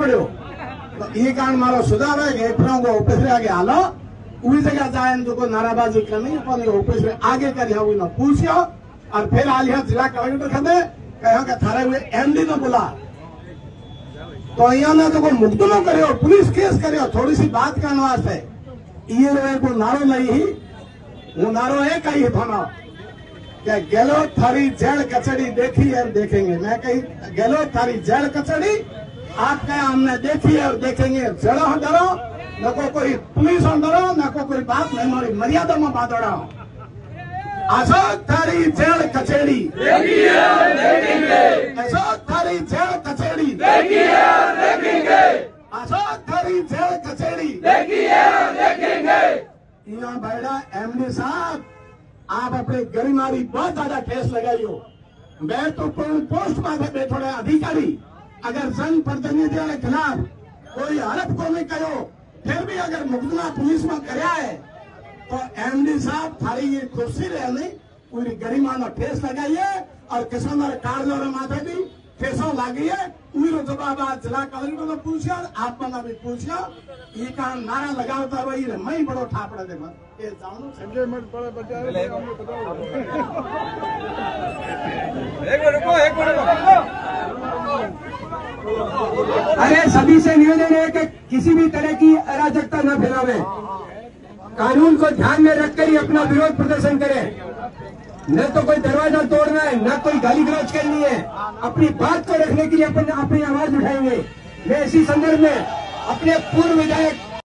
पड़ो। तो ये कारण मारो सुधार है कि एफरो को ऑफिस आगे हालो उस जगह जाए जो नाराबाजी करनी अपन ऑफिस आगे करी हुई ना पूछियो और फिर आलिया जिला कलेक्टर खदे कहो कि थारे हुए एमडी ने बोला तो अहियां ने जो मुकदमो करो पुलिस केस करो थोड़ी सी बात करने वास्ते ये को नारो नहीं ही वो नारो एक ही थाना क्या गेलो थारी जेल कचड़ी देखी है देखेंगे। मैं कही गेलो थारी जेल कचड़ी आप क्या हमने देखी है और देखेंगे। जड़ो डरो न को कोई पुलिस डरो न को कोई बात नहीं हमारी मर्यादा में बात डरो। अशोक थारी जेल कचेड़ी अशोक थारी जेल कचेड़ी अशोक थारी जेल कचेड़ी यहाँ बैठा एमडी साहब आप अपने गरिमारी बहुत ज्यादा ठेस लगाइयो। मैं तो पोस्ट माथे बैठोड़े अधिकारी अगर जनप्रतिनिधियों के खिलाफ कोई आरोप को नहीं करो फिर भी अगर मुकदमा पुलिस में कराया है तो एमडी साहब थारी ये कुर्सी रहने पूरी गरिमा में ठेस लगाइए और किसानों कार्य माथे भी ठेसों लगी है पूरे जवाब जिला कलेक्टर ने पूछा आप मना भी पूछा ये कारण नारा लगाता वही मैं बड़ो ठापड़ा दे संजय मत बड़ा बचा एक अरे सभी से निवेदन है कि किसी भी तरह की अराजकता न फैलावे, कानून को ध्यान में रखकर ही अपना विरोध प्रदर्शन करें। न तो कोई दरवाजा तोड़ना है न कोई गाली गलौज करनी है। अपनी बात को रखने के लिए अपनी आवाज उठाएंगे। मैं इसी संदर्भ में अपने पूर्व विधायक